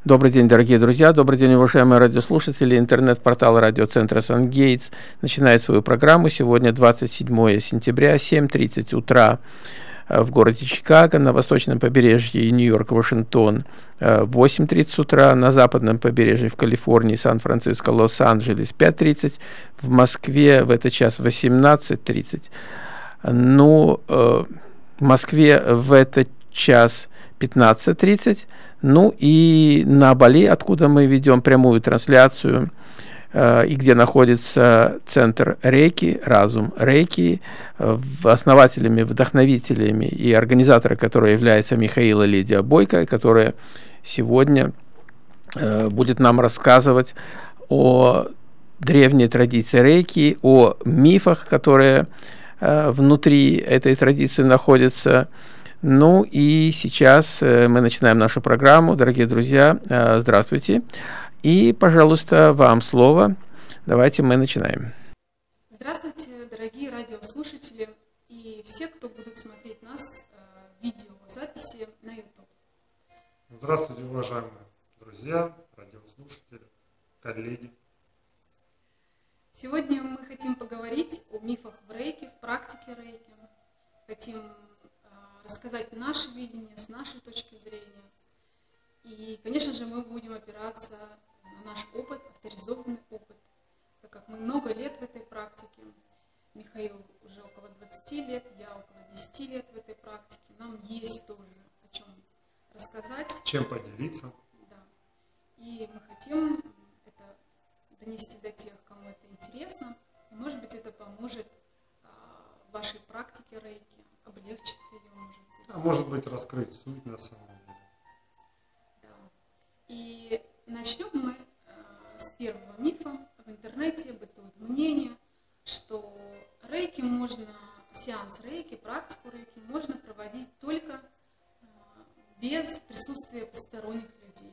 Добрый день, дорогие друзья, добрый день, уважаемые радиослушатели. Интернет-портал радиоцентра «Сан-Гейтс» начинает свою программу. Сегодня 27 сентября, 7:30 утра в городе Чикаго, на восточном побережье Нью-Йорк, Вашингтон, 8:30 утра, на западном побережье в Калифорнии, Сан-Франциско, Лос-Анджелес, 5:30, в Москве в этот час 18:30. В Москве в этот час 15:30. И на Бали, откуда мы ведем прямую трансляцию, и где находится центр Рейки, Разум Рейки, основателями, вдохновителями и организатором которого является Михаила Лидия Бойко, которая сегодня будет нам рассказывать о древней традиции Рейки, о мифах, которые внутри этой традиции находятся. И сейчас мы начинаем нашу программу. Дорогие друзья, здравствуйте. И, пожалуйста, вам слово. Давайте мы начинаем. Здравствуйте, дорогие радиослушатели и все, кто будут смотреть нас в видеозаписи на YouTube. Здравствуйте, уважаемые друзья, радиослушатели, коллеги. Сегодня мы хотим поговорить о мифах в рейки, в практике рейки. Хотим рассказать наше видение с нашей точки зрения. И, конечно же, мы будем опираться на наш опыт, авторизованный опыт, так как мы много лет в этой практике. Михаил уже около 20 лет, я около 10 лет в этой практике. Нам есть тоже о чем рассказать. Чем поделиться. Да. И мы хотим это донести до тех, кому это интересно. И, может быть, это поможет вашей практике рейки, облегчит ее, может быть. А может быть, раскрыть суть на самом деле. Да. И начнем мы с первого мифа. В интернете бытует мнение, что рейки можно, сеанс рейки, практику рейки можно проводить только без присутствия посторонних людей.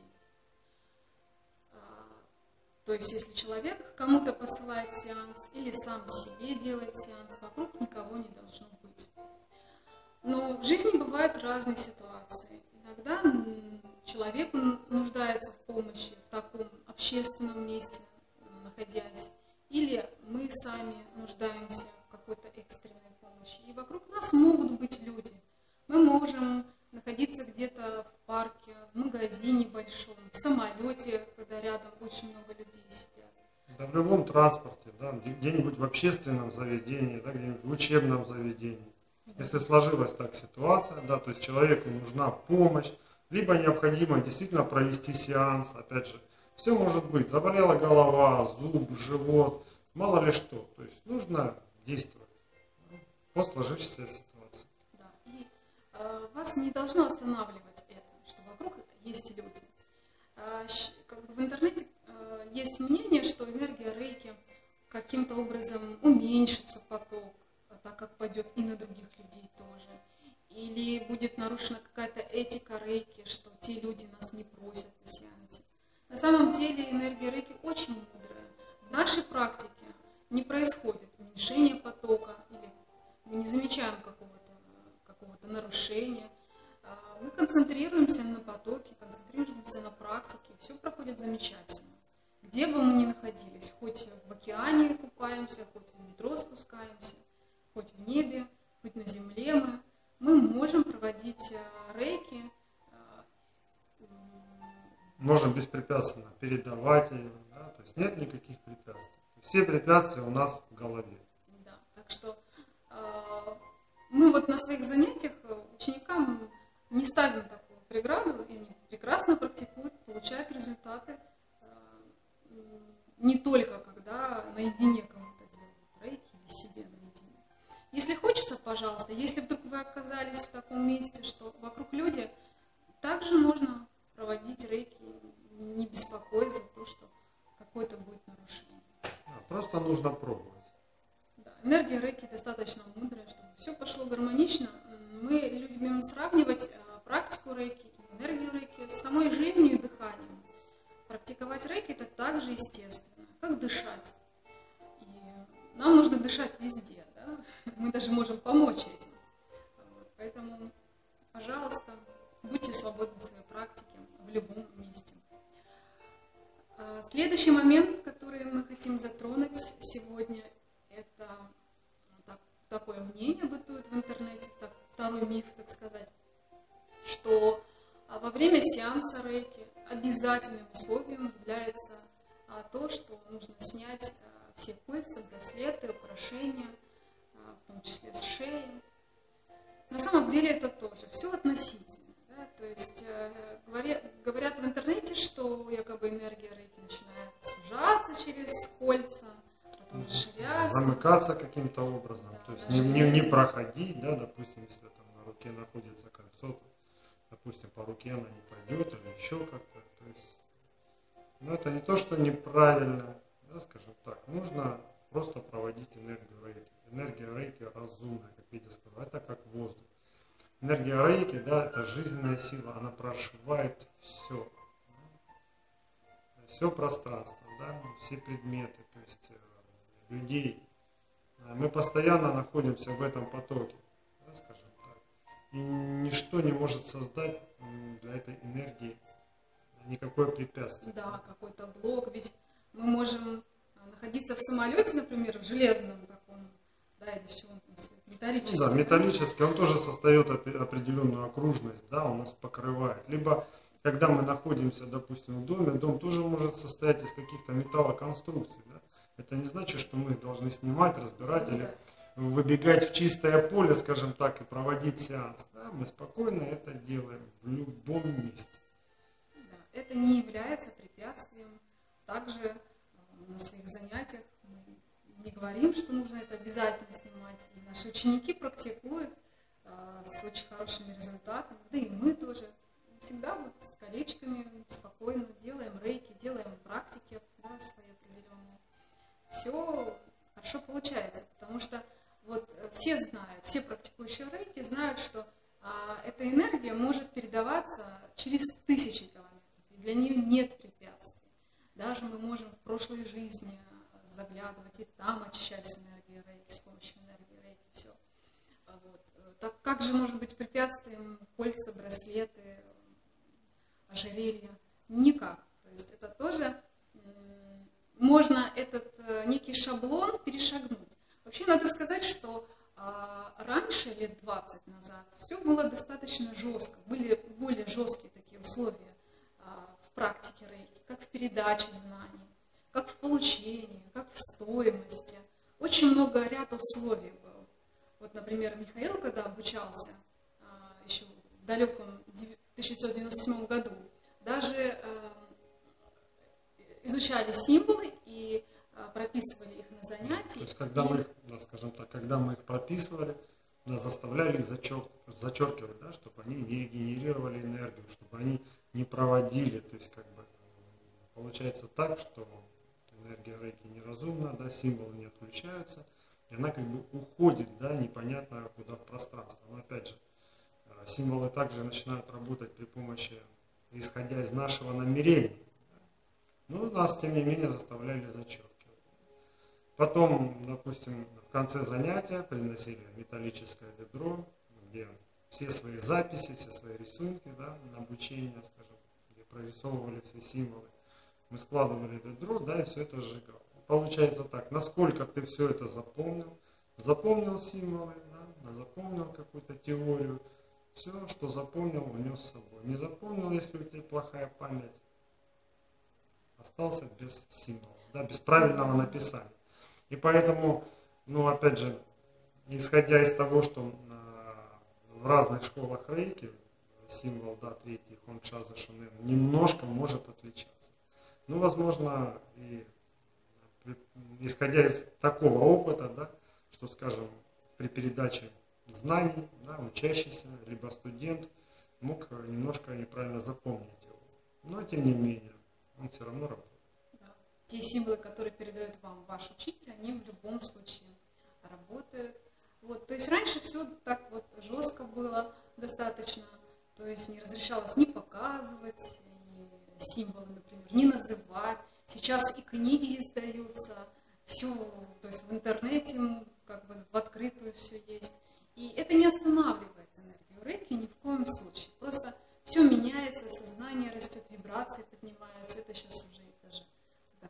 То есть, если человек кому-то посылает сеанс или сам себе делает сеанс, вокруг никого не должно быть. Но в жизни бывают разные ситуации. Иногда человек нуждается в помощи в таком общественном месте, находясь, или мы сами нуждаемся в какой-то экстренной помощи. И вокруг нас могут быть люди. Мы можем находиться где-то в парке, в магазине большом, в самолете, когда рядом очень много людей сидят. Да, в любом транспорте, да, где-нибудь в общественном заведении, да, где-нибудь в учебном заведении. Если сложилась так ситуация, да, то есть человеку нужна помощь, либо необходимо действительно провести сеанс, опять же, все может быть, заболела голова, зуб, живот, мало ли что, то есть нужно действовать по сложившейся ситуации. Да, и вас не должно останавливать это, что вокруг есть люди. В интернете есть мнение, что энергия рейки каким-то образом уменьшится поток, так как пойдет и на других людей тоже. Или будет нарушена какая-то этика рейки, что те люди нас не просят на сеансе. На самом деле энергия рейки очень мудрая. В нашей практике не происходит уменьшение потока, или мы не замечаем какого-то нарушения. Мы концентрируемся на потоке, концентрируемся на практике, все проходит замечательно. Где бы мы ни находились, хоть в океане купаемся, хоть в метро спускаемся, хоть в небе, хоть на земле мы можем проводить рейки. Можем беспрепятственно передавать ее, да, то есть нет никаких препятствий. Все препятствия у нас в голове. Да, так что мы на своих занятиях ученикам не ставим такую преграду, и они прекрасно практикуют, получают результаты, не только когда наедине кому-то делают рейки или себе наедине. Если хочется, пожалуйста, если вдруг вы оказались в таком месте, что вокруг люди, также можно проводить рейки, не беспокоясь за то, что какое-то будет нарушение. Просто нужно пробовать. Да, энергия рейки достаточно мудрая, чтобы все пошло гармонично. Мы любим сравнивать практику рейки и энергию рейки с самой жизнью и дыханием. Практиковать рейки это так же естественно, как дышать. И нам нужно дышать везде, да? Мы даже можем помочь этим. Поэтому, пожалуйста, будьте свободны в своей практике в любом месте. Следующий момент, который мы хотим затронуть сегодня, это такое мнение бытует в интернете, второй миф, так сказать, что во время сеанса рейки обязательным условием является то, что нужно снять все кольца, браслеты, украшения, в том числе с шеи. На самом деле это тоже все относительно. Да? То есть говорят в интернете, что якобы энергия рейки начинает сужаться через кольца, потом расширяться. Замыкаться каким-то образом, да, то есть не проходить, да, допустим, если там на руке находится кольцо, то, допустим, по руке она не пойдет или еще как-то. То есть, ну, это не то, что неправильно, да, скажем так, нужно просто проводить энергию рейки. Энергия рейки разумная, как Витя сказал, это как воздух. Энергия рейки, да, это жизненная сила, она прошивает все пространство, да, все предметы, то есть людей. Мы постоянно находимся в этом потоке, да, скажем так. И ничто не может создать для этой энергии никакое препятствие. Да, какой-то блок, ведь мы можем находиться в самолете, например, в железном таком, да, или с чего он там, металлический. Ну, да, металлический, он тоже создает определенную окружность, да, он нас покрывает. Либо, когда мы находимся, допустим, в доме, дом тоже может состоять из каких-то металлоконструкций, да. Это не значит, что мы их должны снимать, разбирать или выбегать в чистое поле, скажем так, и проводить сеанс. Да, мы спокойно это делаем в любом месте. Да, это не является препятствием. Также на своих занятиях мы не говорим, что нужно это обязательно снимать. И наши ученики практикуют с очень хорошими результатами, да и мы тоже. Всегда вот с колечками спокойно делаем рейки, делаем практики, да, свои определенные. Все хорошо получается, потому что вот все знают, все практикующие рейки знают, что эта энергия может передаваться через тысячи километров, и для нее нет препятствий. Даже мы можем в прошлой жизни заглядывать и там очищать с энергией рейки, с помощью энергии рейки, все. Вот. Так как же может быть препятствием кольца, браслеты, ожерелья? Никак. То есть это тоже можно этот некий шаблон перешагнуть. Вообще надо сказать, что раньше, лет 20 назад, все было достаточно жестко, были более жесткие такие условия в практике рейки, как в передаче знаний, как в получении, как в стоимости. Очень много ряд условий было. Вот, например, Михаил, когда обучался еще в далеком 1997 году, даже изучали символы и прописывали их на занятии. То есть, когда мы их, да, скажем так, когда мы их прописывали, нас заставляли зачеркивать, да, чтобы они не генерировали энергию, чтобы они не проводили. То есть, как бы, получается так, что энергия рейки неразумна, да, символы не отключаются, и она как бы уходит, да, непонятно куда в пространство. Но опять же, символы также начинают работать при помощи, исходя из нашего намерения. Но нас, тем не менее, заставляли зачеркивать. Потом, допустим, в конце занятия приносили металлическое ведро, где все свои записи, все свои рисунки, да, на обучение, скажем, где прорисовывали все символы. Мы складывали ведро, да, и все это сжигал. Получается так, насколько ты все это запомнил символы, да, запомнил какую-то теорию, все, что запомнил, унес с собой. Не запомнил, если у тебя плохая память, остался без символа, да, без правильного написания. И поэтому, ну, опять же, исходя из того, что в разных школах рейки символ, да, третий, хон, шаза, шунен, немножко может отличаться. Ну, возможно, и исходя из такого опыта, да, что, скажем, при передаче знаний, да, учащийся, либо студент мог немножко неправильно запомнить его. Но, тем не менее, он все равно работает. Те символы, которые передает вам ваш учитель, они в любом случае работают. Вот. То есть раньше все так вот жестко было достаточно, то есть не разрешалось ни показывать символы, например, не называть. Сейчас и книги издаются, все, то есть в интернете как бы в открытую все есть. И это не останавливает энергию рейки ни в коем случае. Просто все меняется, сознание растет, вибрации поднимаются. Это сейчас уже даже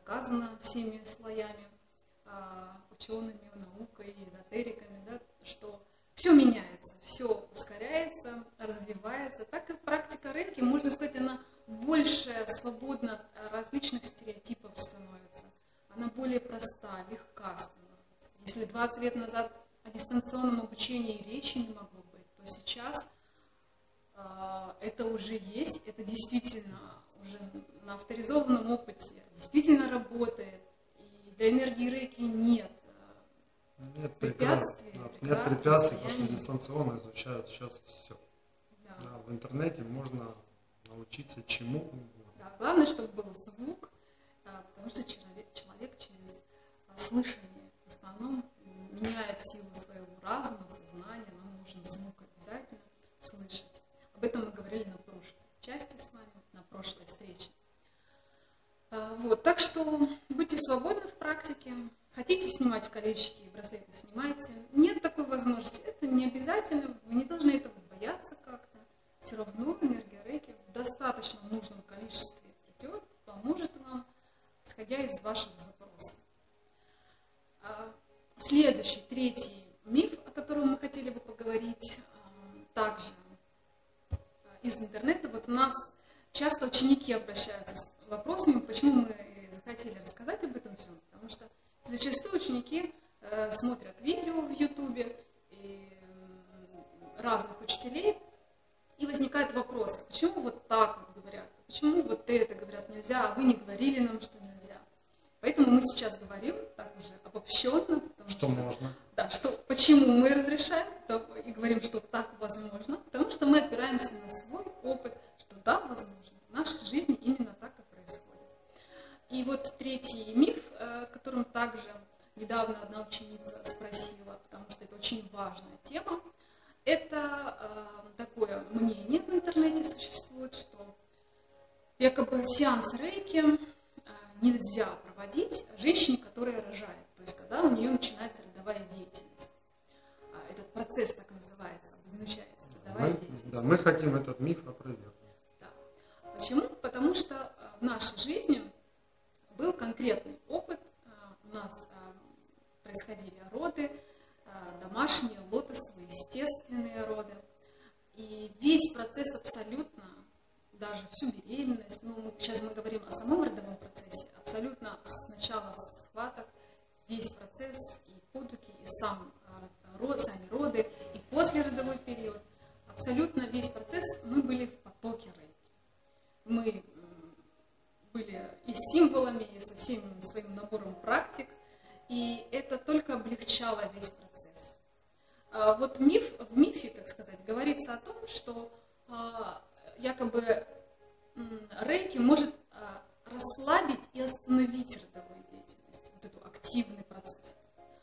доказано всеми слоями, учеными, наукой, эзотериками, да, что все меняется, все ускоряется, развивается. Так и практика рейки, можно сказать, она больше свободна от различных стереотипов становится. Она более проста, легка становится. Если 20 лет назад о дистанционном обучении речи не могло быть, то сейчас это уже есть, это действительно уже на авторизованном опыте, действительно работает. И для энергии рейки нет препятствий. Нет препятствий, потому что дистанционно изучают сейчас все. Да. Да, в интернете можно научиться чему угодно. Да, главное, чтобы был звук, потому что человек через слышание в основном меняет силу своего разума, сознания, нам нужен звук обязательно слышать. Об этом мы говорили на прошлой части с вами, на прошлой встрече. Вот, так что будьте свободны в практике. Хотите снимать колечки и браслеты, снимайте. Нет такой возможности. Это не обязательно, вы не должны этого бояться как-то. Все равно энергия рейки в достаточно нужном количестве придет, поможет вам, исходя из ваших запросов. Следующий, третий миф, о котором мы хотели бы поговорить, также из интернета. Вот у нас часто ученики обращаются с вопросами, почему мы захотели рассказать об этом всем. Потому что зачастую ученики смотрят видео в Ютубе разных учителей, и возникает вопрос, а почему вот так вот говорят, почему вот это говорят нельзя, а вы не говорили нам, что нельзя. Поэтому мы сейчас говорим так уже обобщенно, потому что можно. Да, что, почему мы разрешаем и говорим, что так возможно, потому что мы опираемся на свой опыт, что да, возможно, в нашей жизни именно так и происходит. И вот третий миф, о котором также недавно одна ученица спросила, потому что это очень важная тема, это такое мнение в интернете существует, что якобы сеанс рейки нельзя проводить женщине, которая рожает, то есть когда у нее начинается родовая деятельность. Этот процесс так называется, обозначается родовая деятельность. Да, мы хотим этот миф опровергнуть. Да. Почему? Потому что в нашей жизни был конкретный опыт, у нас происходили роды, домашние, лотосовые, естественные роды. И весь процесс абсолютно, даже всю беременность, сейчас мы говорим о самом родовом процессе, абсолютно с начала схваток, весь процесс, и потуги, и сами роды, и послеродовой период, абсолютно весь процесс мы были в потоке рейки. Мы были и с символами, и со всем своим набором практик, и это только облегчало весь процесс. Вот в мифе, так сказать, говорится о том, что якобы рейки может расслабить и остановить родовую деятельность, вот эту активный процесс.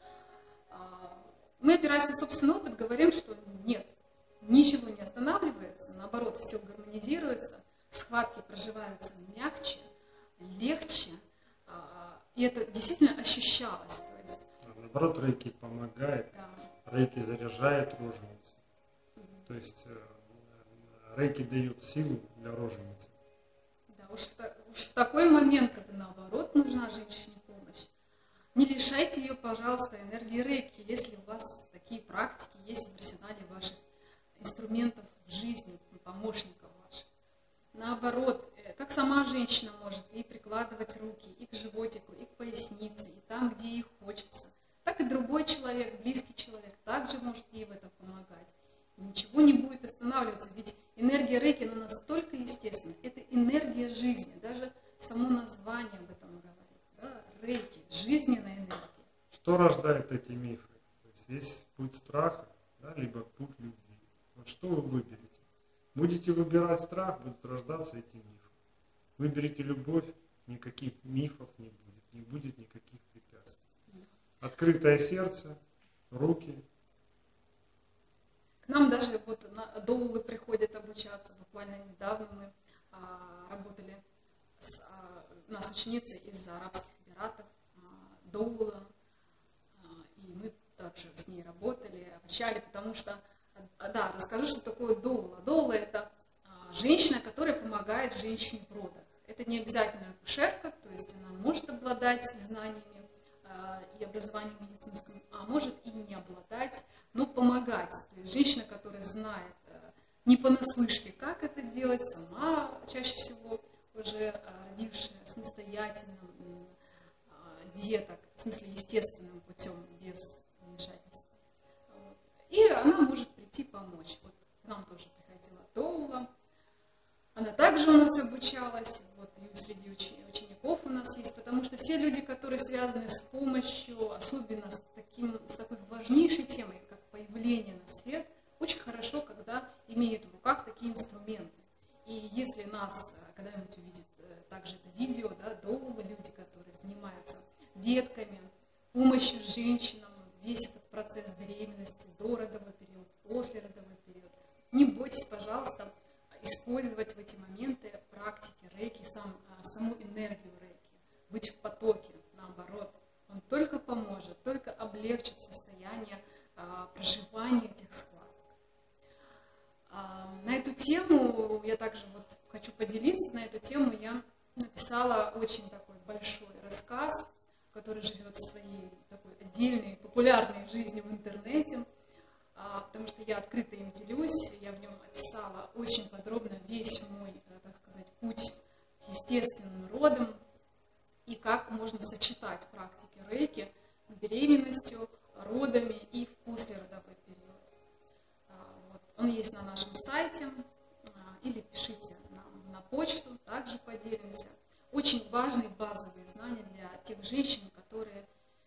Мы, опираясь на собственный опыт, говорим, что нет, ничего не останавливается, наоборот, все гармонизируется, схватки проживаются мягче, легче, и это действительно ощущалось. То есть, наоборот, рейки помогает, да. Рейки заряжает роженицу, то есть рейки дают силу для роженицы. Да, уж в такой момент, когда наоборот нужна женщине помощь, не лишайте ее, пожалуйста, энергии рейки, если у вас такие практики есть в арсенале ваших инструментов в жизни, помощников ваших. Наоборот, как сама женщина может и прикладывать руки и к животику, и к пояснице, и там, где ей хочется, так и другой человек, близкий человек, также может ей в этом помогать. И ничего не будет останавливаться, ведь энергия рейки, она настолько естественна, это энергия жизни, даже само название об этом говорит, да? Рейки, жизненная энергия. Что рождает эти мифы? То есть путь страха, да, либо путь любви. Вот что вы выберете? Будете выбирать страх, будут рождаться эти мифы. Выберите любовь, никаких мифов не будет никаких препятствий. Открытое сердце, руки. К нам даже вот доулы приходят обучаться. Буквально недавно мы работали у нас ученица из Арабских Эмиратов, доула, и мы также с ней работали, обучали, потому что, да, расскажу, что такое доула. Доула – это женщина, которая помогает женщине в родах. Это не обязательно акушерка, то есть она может обладать знаниями и образованием медицинским, а может и не обладать, но помогать. То есть женщина, которая знает не понаслышке, как это делать, сама чаще всего уже родившая самостоятельным деток, в смысле естественным путем, без вмешательства. Вот. И она может прийти помочь. Вот к нам тоже приходила доула. Она также у нас обучалась, вот и среди учеников у нас есть, потому что все люди, которые связаны с помощью, особенно с такой важнейшей темой, как появление на свет, очень хорошо, когда имеют в руках такие инструменты. И если нас когда-нибудь увидит также это видео, да, доулы, люди, которые занимаются детками, помощью женщинам, весь этот процесс беременности, дородовый период, послеродовой период, не бойтесь, пожалуйста, использовать в эти моменты практики рейки, саму энергию рейки, быть в потоке, наоборот. Он только поможет, только облегчит состояние проживания этих схваток. На эту тему я также вот хочу поделиться, на эту тему я написала очень такой большой рассказ, который живет своей такой отдельной, популярной жизнью в интернете, потому что я открыто им делюсь, я в нем описала очень подробно весь мой, так сказать, путь к естественным родам и как можно сочетать практики рейки с беременностью, родами и в послеродовой период. Вот. Он есть на нашем сайте, или пишите нам на почту, также поделимся. Очень важные базовые знания для тех женщин, которые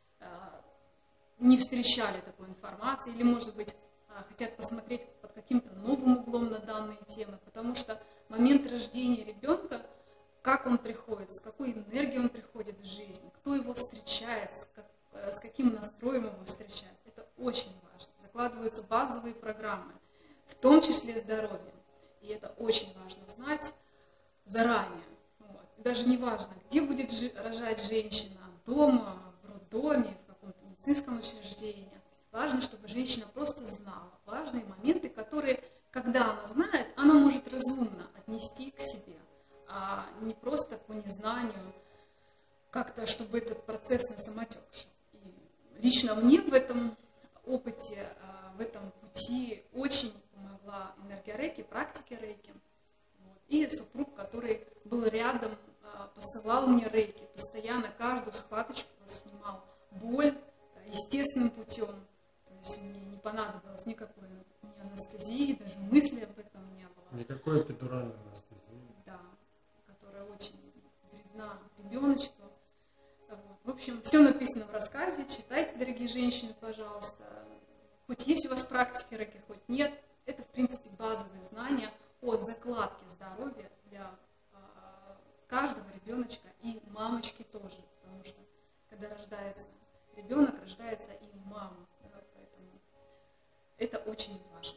не встречали такой информации или, может быть, хотят посмотреть под каким-то новым углом на данные темы, потому что момент рождения ребенка, как он приходит, с какой энергией он приходит в жизнь, кто его встречает, с каким настроем его встречает, это очень важно. Закладываются базовые программы, в том числе здоровье, и это очень важно знать заранее. Вот. Даже не важно, где будет рожать женщина, дома, в роддоме, в каком-то медицинском учреждении. Важно, чтобы женщина просто знала важные моменты, которые, когда она знает, она может разумно отнести к себе, а не просто по незнанию, как-то, чтобы этот процесс на самотек шел. И лично мне в этом опыте, в этом пути очень помогла энергия рейки, практики рейки. Вот. И супруг, который был рядом, посылал мне рейки, постоянно каждую схваточку снимал боль естественным путем. То есть мне не понадобилось никакой ни анестезии, даже мысли об этом не было. Никакой эпидуральной анестезии. Да, которая очень вредна ребеночку. Вот. В общем, все написано в рассказе, читайте, дорогие женщины, пожалуйста. Хоть есть у вас практики рейки, хоть нет, это, в принципе, базовые знания о закладке здоровья для каждого ребеночка и мамочки тоже, потому что когда рождается ребенок, рождается и мама, да, поэтому это очень важно.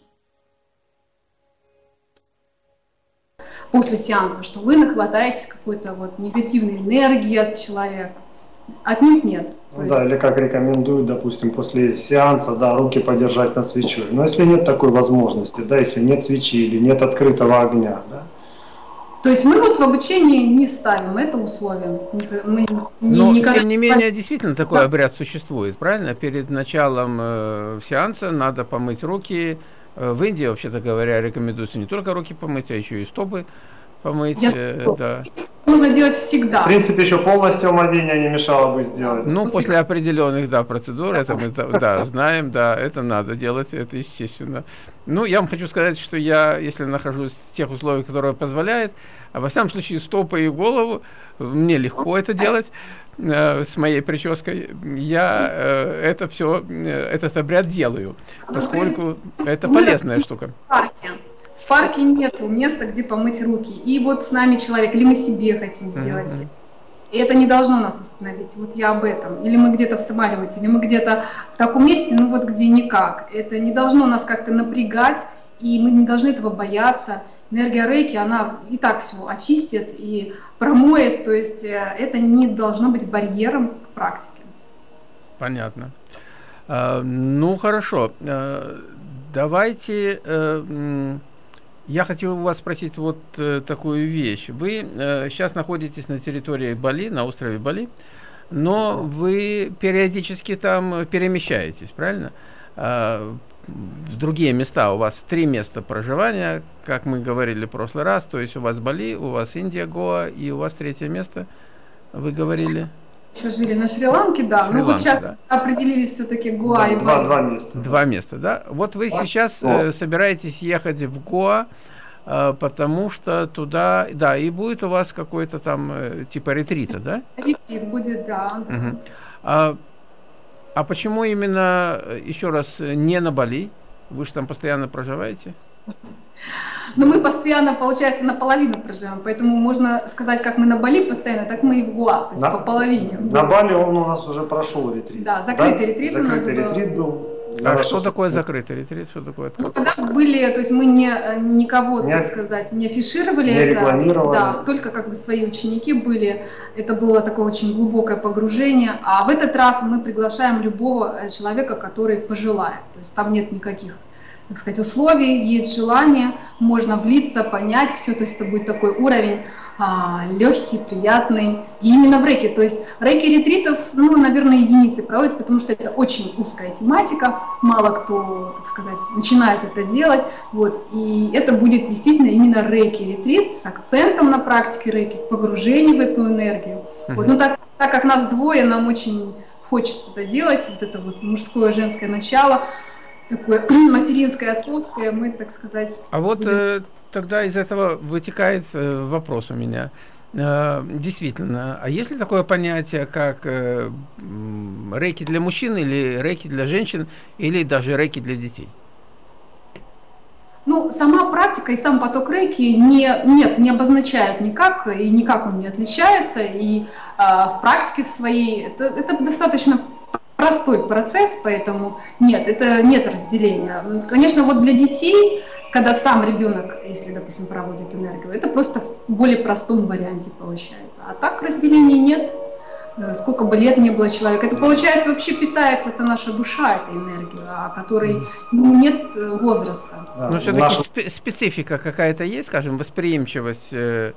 После сеанса, что вы нахватаетесь какой-то вот негативной энергии от человека. Отнюдь нет. Да, или как рекомендуют, допустим, после сеанса, да, руки подержать над свечой. Но если нет такой возможности, да, если нет свечи или нет открытого огня, да. То есть мы вот в обучении не ставим это условием. Но, тем не менее, действительно такой обряд существует, правильно? Перед началом сеанса надо помыть руки. В Индии, вообще-то говоря, рекомендуется не только руки помыть, а еще и стопы помыть. Да. Нужно делать всегда. В принципе, еще полностью омовение не мешало бы сделать. Ну, после определенных, да, процедур, это мы, да, знаем, да, это надо делать, это естественно. Ну, я вам хочу сказать, что я, если нахожусь в тех условиях, которые позволяют, а во всяком случае стопы и голову, мне легко это делать с моей прической. Я это все, этот обряд делаю, поскольку это полезная штука. В парке нет места, где помыть руки. И вот с нами человек, или мы себе хотим сделать. И это не должно нас остановить. Вот я об этом. Или мы где-то в самолете, или мы где-то в таком месте, ну вот где никак. Это не должно нас как-то напрягать, и мы не должны этого бояться. Энергия рейки, она и так все очистит и промоет. То есть это не должно быть барьером к практике. Понятно. Ну, хорошо. Давайте... Я хотел у вас спросить вот такую вещь. Вы сейчас находитесь на территории Бали, на острове Бали, но вы периодически там перемещаетесь, правильно? В другие места. У вас 3 места проживания, как мы говорили в прошлый раз. То есть у вас Бали, у вас Индия, Гоа, и у вас 3-е место, вы говорили? Еще жили на Шри-Ланке, да. Шри-Ланке, ну вот сейчас да. определились все-таки Гоа и Бали. 2 места. 2 места, да. Вот вы сейчас собираетесь ехать в Гоа, потому что туда, да, и будет у вас какой-то там типа ретрита, да? Ретрит будет, да. Угу. А почему именно, еще раз, не на Бали? Вы же там постоянно проживаете? Но мы постоянно, получается, наполовину проживаем, поэтому можно сказать, как мы на Бали постоянно, так мы и в Гоа, то есть по половине. На Бали он у нас уже прошел ретрит. Да, закрытый ретрит у нас был. А что такое закрытый ретрит? Что такое? Ну, когда были, то есть мы никого, так сказать, не афишировали, не рекламировали. Да, только как бы свои ученики были. Это было такое очень глубокое погружение. А в этот раз мы приглашаем любого человека, который пожелает. То есть там нет никаких, так сказать, условий, есть желание, можно влиться, понять все, то есть это будет такой уровень легкий, приятный. И именно в рейки, то есть рейки-ретритов, ну, наверное, единицы проводят, потому что это очень узкая тематика, мало кто, так сказать, начинает это делать, вот, и это будет действительно именно рейки-ретрит с акцентом на практике рейки, в погружении в эту энергию. Вот, ну, так как нас двое, нам очень хочется это делать, вот это вот мужское, женское начало, такое материнское, отцовское, мы, так сказать... А вот тогда из этого вытекает вопрос у меня. Действительно, а есть ли такое понятие, как рейки для мужчин, или рейки для женщин, или даже рейки для детей? Ну, сама практика и сам поток рейки не обозначает никак, и никак он не отличается, и в практике своей это достаточно простой процесс, поэтому нет разделения. Конечно, вот для детей, когда сам ребенок, если, допустим, проводит энергию, это просто в более простом варианте получается. А так разделений нет. Сколько бы лет не было человека. Это, получается, вообще питается, это наша душа, этой энергией, о которой нет возраста. Да, но все-таки специфика какая-то есть, скажем, восприимчивость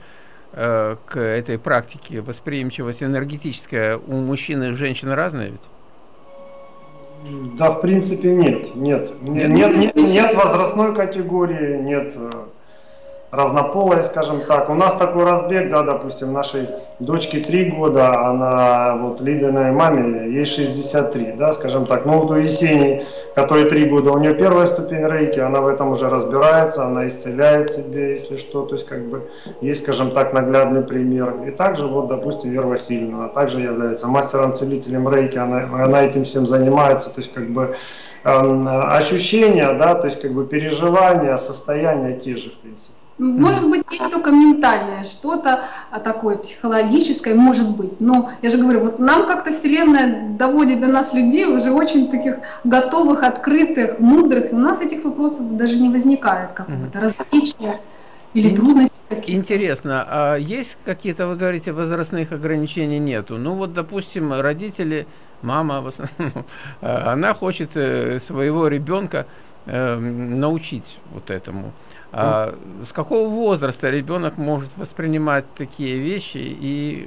к этой практике, восприимчивость энергетическая у мужчин и женщин разная ведь? Да, в принципе, нет возрастной категории, нет разнополой, скажем так. У нас такой разбег, да, допустим, нашей дочке 3 года, она вот Лидиной маме, ей 63, да, скажем так. Ну вот у Есении, которой 3 года, у нее 1-я ступень рейки, она в этом уже разбирается, она исцеляет себе, если что, то есть как бы есть, скажем так, наглядный пример. И также вот, допустим, Вера Васильевна, она также является мастером-целителем рейки, она этим всем занимается, то есть как бы ощущения, да, то есть как бы переживания, состояния те же, в принципе. Может быть, есть только ментальное что-то такое, психологическое, может быть. Но я же говорю, вот нам как-то Вселенная доводит до нас людей уже очень таких готовых, открытых, мудрых. И у нас этих вопросов даже не возникает, какого-то различия или трудностей каких-то. Интересно, а есть какие-то, вы говорите, возрастных ограничений нету? Ну вот, допустим, родители, мама, она хочет своего ребенка научить вот этому. А с какого возраста ребенок может воспринимать такие вещи и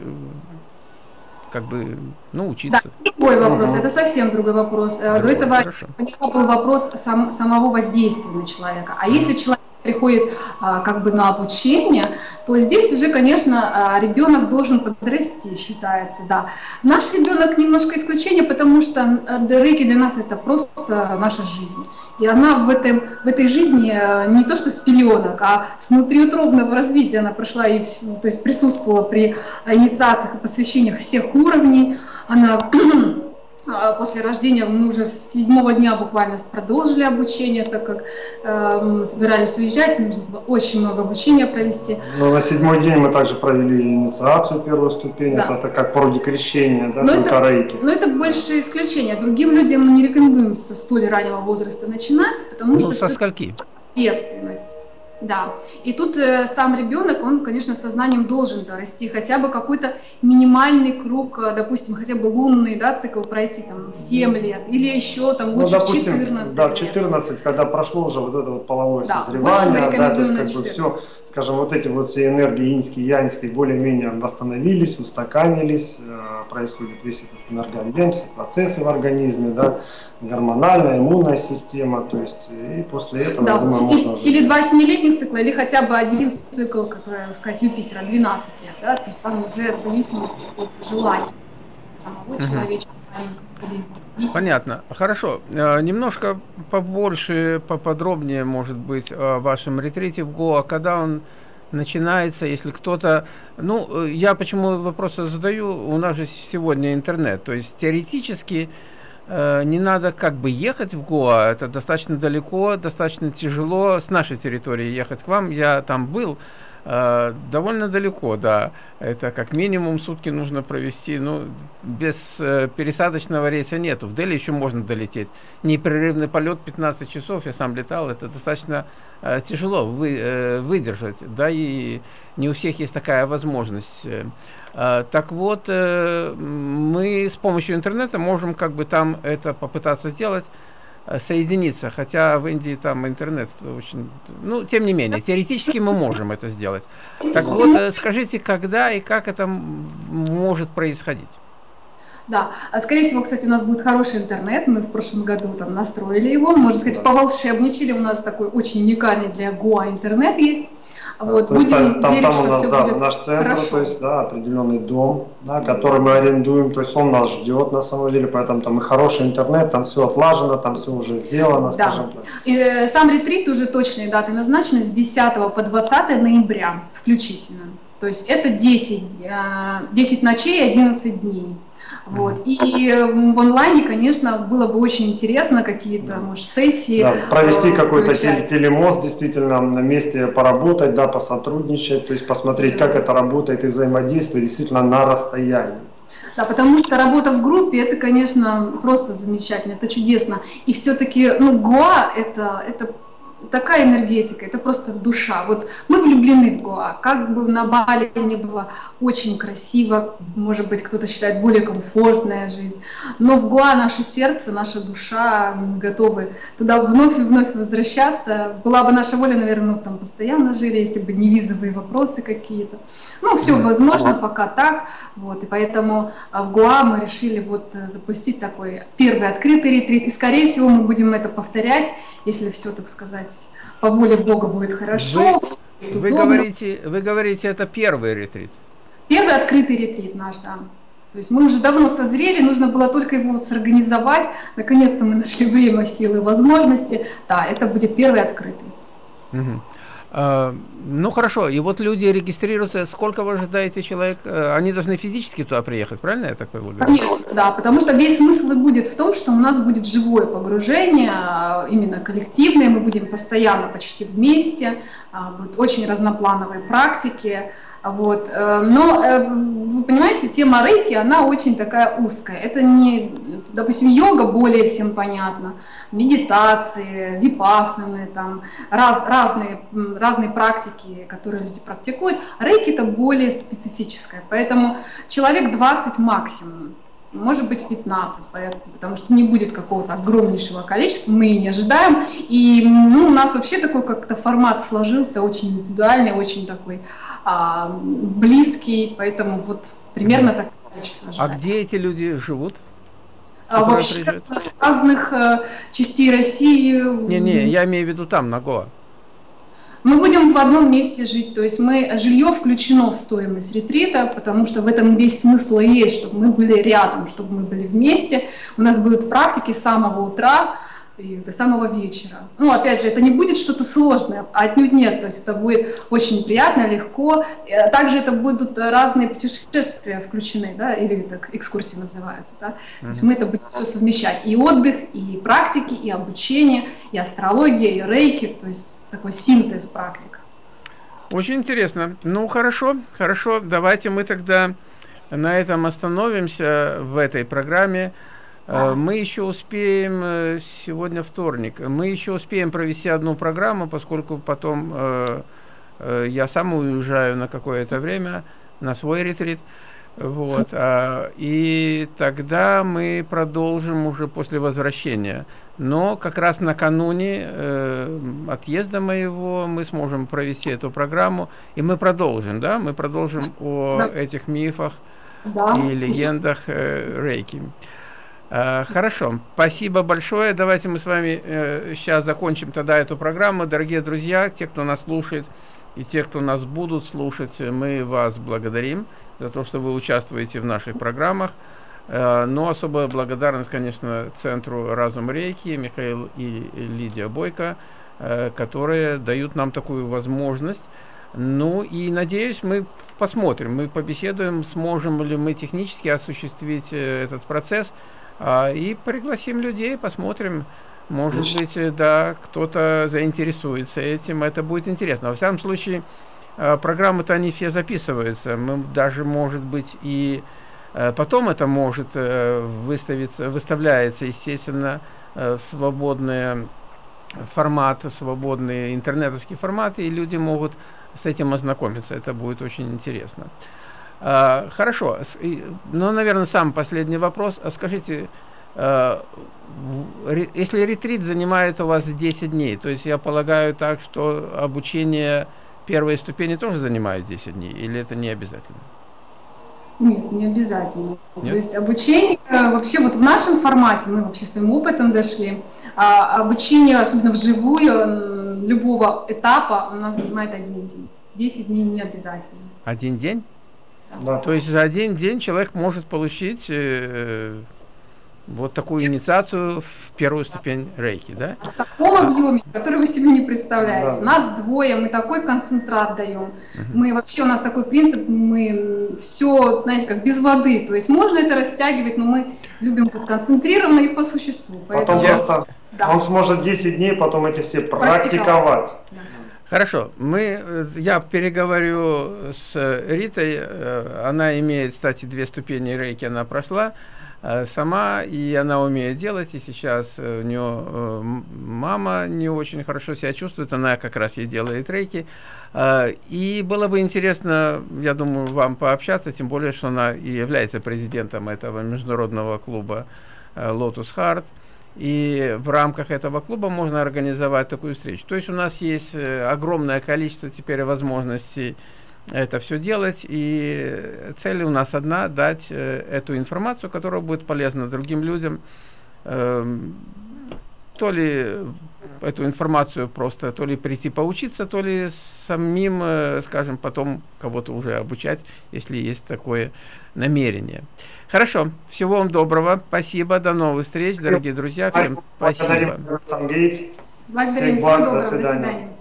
как бы учиться? Да, другой вопрос, это совсем другой вопрос. До этого был вопрос самого воздействия на человека. А если человек приходит как бы на обучение, то здесь уже, конечно, ребенок должен подрасти, считается, да. Наш ребенок немножко исключение, потому что рейки для нас это просто наша жизнь. И она в этой жизни не то что с пеленок, а с внутриутробного развития она прошла, и, то есть присутствовала при инициациях и посвящениях всех уровней. Она после рождения, мы уже с 7-го дня буквально продолжили обучение, так как собирались уезжать, нужно было очень много обучения провести. Но на 7-й день мы также провели инициацию 1-ю ступень, да. Это как вроде крещения, да, только рейки. Но это больше исключение. Другим людям мы не рекомендуем со столь раннего возраста начинать, потому что со скольки? Ответственность. Да, и тут сам ребенок, он, конечно, сознанием должен расти, хотя бы какой-то минимальный круг, допустим, хотя бы лунный, да, цикл пройти там 7 лет, или еще там лучше допустим, 14 да, лет. 14, когда прошло уже вот это вот половое Да, созревание, да, то есть как бы 14. все, скажем, вот эти вот все энергии иньские, яньские более-менее восстановились, устаканились, происходит весь этот энергообмен, все процессы в организме, да, гормональная, иммунная система, то есть и после этого, Да. я думаю, можно уже... Или 2 7-летних цикла, или хотя бы один цикл, как сказать, Юпитера, 12 лет, да, то есть там уже в зависимости от желания самого человека. Понятно. Хорошо. Немножко побольше, поподробнее, может быть, о вашем ретрите в Гоа, когда он начинается, если кто-то... Ну, я почему вопросы задаю, у нас же сегодня интернет, то есть теоретически не надо как бы ехать в Гоа, это достаточно далеко, достаточно тяжело с нашей территории ехать к вам, я там был, довольно далеко, да, это как минимум сутки нужно провести, ну, без пересадочного рейса нету, в Дели еще можно долететь, непрерывный полет 15 часов, я сам летал, это достаточно тяжело выдержать, да, и не у всех есть такая возможность. Так вот, мы с помощью интернета можем как бы там это попытаться сделать, соединиться, хотя в Индии там интернет очень... Ну, тем не менее, теоретически мы можем это сделать. Так вот, скажите, когда и как это может происходить? Да, скорее всего, кстати, у нас будет хороший интернет, мы в прошлом году там настроили его, можно сказать, поволшебничали, у нас такой очень уникальный для Гоа интернет есть. Вот, будем верить, что все будет наш центр, хорошо. то есть, да, определенный дом, да, который мы арендуем, то есть он нас ждет на самом деле, поэтому там и хороший интернет, там все отлажено, там все уже сделано, да. скажем так. И сам ретрит уже точные даты назначены с 10 по 20 ноября включительно, то есть это 10 ночей, 11 дней. Вот. И в онлайне, конечно, было бы очень интересно какие-то, может, сессии. Да, провести какой-то телемост, действительно, на месте поработать, да, посотрудничать, то есть посмотреть, как это работает и взаимодействие действительно на расстоянии. Да, потому что работа в группе, это, конечно, просто замечательно, это чудесно. И все-таки, ну, Гоа это такая энергетика, это просто душа. Вот мы влюблены в Гоа, как бы на Бали не было очень красиво, может быть, кто-то считает более комфортная жизнь, но в Гоа наше сердце, наша душа, мы готовы туда вновь и вновь возвращаться. Была бы наша воля, наверное, мы там постоянно жили, если бы не визовые вопросы какие-то. Ну, все возможно, пока так, вот, и поэтому в Гоа мы решили вот запустить такой первый открытый ретрит, и, скорее всего, мы будем это повторять, если все, так сказать, по воле Бога будет хорошо. Вы говорите, это первый ретрит? Первый открытый ретрит наш, да. То есть мы уже давно созрели, нужно было только его сорганизовать. Наконец-то мы нашли время, силы, возможности. Да, это будет первый открытый. Угу. Ну хорошо, и вот люди регистрируются, сколько вы ожидаете человек? Они должны физически туда приехать, правильно я так понимаю? Конечно, да, потому что весь смысл и будет в том, что у нас будет живое погружение, именно коллективное, мы будем постоянно почти вместе, будут очень разноплановые практики. Вот. Но, вы понимаете, тема рейки, она очень такая узкая. Это не, допустим, йога более всем понятна, медитации, випассаны, там, разные практики, которые люди практикуют. Рейки это более специфическое, поэтому человек 20 максимум. Может быть 15, потому что не будет какого-то огромнейшего количества, мы и не ожидаем. И ну, у нас вообще такой как-то формат сложился, очень индивидуальный, очень такой близкий, поэтому вот примерно такое количество ожидается. А где эти люди живут? Вообще с разных частей России. Не, я имею в виду там, на Гоа. Мы будем в одном месте жить, то есть жилье включено в стоимость ретрита, потому что в этом весь смысл и есть, чтобы мы были рядом, чтобы мы были вместе. У нас будут практики с самого утра и до самого вечера. Ну, опять же, это не будет что-то сложное, а отнюдь нет, то есть это будет очень приятно, легко. Также это будут разные путешествия включены, да, или так экскурсии называются, да. То есть мы это будем все совмещать, и отдых, и практики, и обучение, и астрология, и рейки, то есть такой синтез практик. Очень интересно. Ну, хорошо, давайте мы тогда на этом остановимся в этой программе. Мы еще успеем, сегодня вторник, мы еще успеем провести одну программу, поскольку потом я сам уезжаю на какое-то время на свой ретрит. Вот, и тогда мы продолжим уже после возвращения. Но как раз накануне отъезда моего мы сможем провести эту программу, и мы продолжим, да? Мы продолжим о этих мифах и легендах рейки. Хорошо, спасибо большое. Давайте мы с вами сейчас закончим тогда эту программу. Дорогие друзья, те, кто нас слушает, и те, кто нас будут слушать, мы вас благодарим за то, что вы участвуете в наших программах. Но особая благодарность, конечно, Центру Разум Рейки, Михаил и Лидия Бойко, которые дают нам такую возможность. Ну и, надеюсь, мы посмотрим, мы побеседуем, сможем ли мы технически осуществить этот процесс, и пригласим людей, посмотрим. Может быть, да, кто-то заинтересуется этим, это будет интересно. Во всяком случае, программы-то они все записываются. Мы даже, может быть, и потом это может выставляется, естественно, в свободный формат, свободный интернетовский формат, и люди могут с этим ознакомиться. Это будет очень интересно. Хорошо. Ну, наверное, самый последний вопрос. Скажите, если ретрит занимает у вас 10 дней, то есть я полагаю так, что обучение первой ступени тоже занимает 10 дней, или это не обязательно? Нет, не обязательно. Нет? То есть обучение, вообще вот в нашем формате, мы вообще своим опытом дошли, обучение, особенно вживую, любого этапа у нас занимает 1 день. 10 дней не обязательно. 1 день? Да. То есть за 1 день человек может получить вот такую инициацию в первую ступень рейки, да? В таком объеме, который вы себе не представляете. Да. Нас двое, мы такой концентрат даем. Мы вообще, у нас такой принцип, мы все, знаете, как без воды. То есть можно это растягивать, но мы любим вот концентрированно и по существу. Потом просто он сможет 10 дней потом эти все практиковать. Да. Хорошо, я переговорю с Ритой, она имеет, кстати, 2 ступени рейки, она прошла сама, и она умеет делать, и сейчас у нее мама не очень хорошо себя чувствует, она как раз ей делает рейки, и было бы интересно, я думаю, вам пообщаться, тем более, что она и является президентом этого международного клуба Lotus Heart, и в рамках этого клуба можно организовать такую встречу. То есть у нас есть огромное количество теперь возможностей это все делать, и цель у нас одна — дать эту информацию, которая будет полезна другим людям, то ли эту информацию просто, то ли прийти поучиться, то ли самим, скажем, потом кого-то уже обучать, если есть такое намерение. Хорошо, всего вам доброго, спасибо, до новых встреч, дорогие друзья, всем спасибо. Благодарим, всего доброго, до свидания.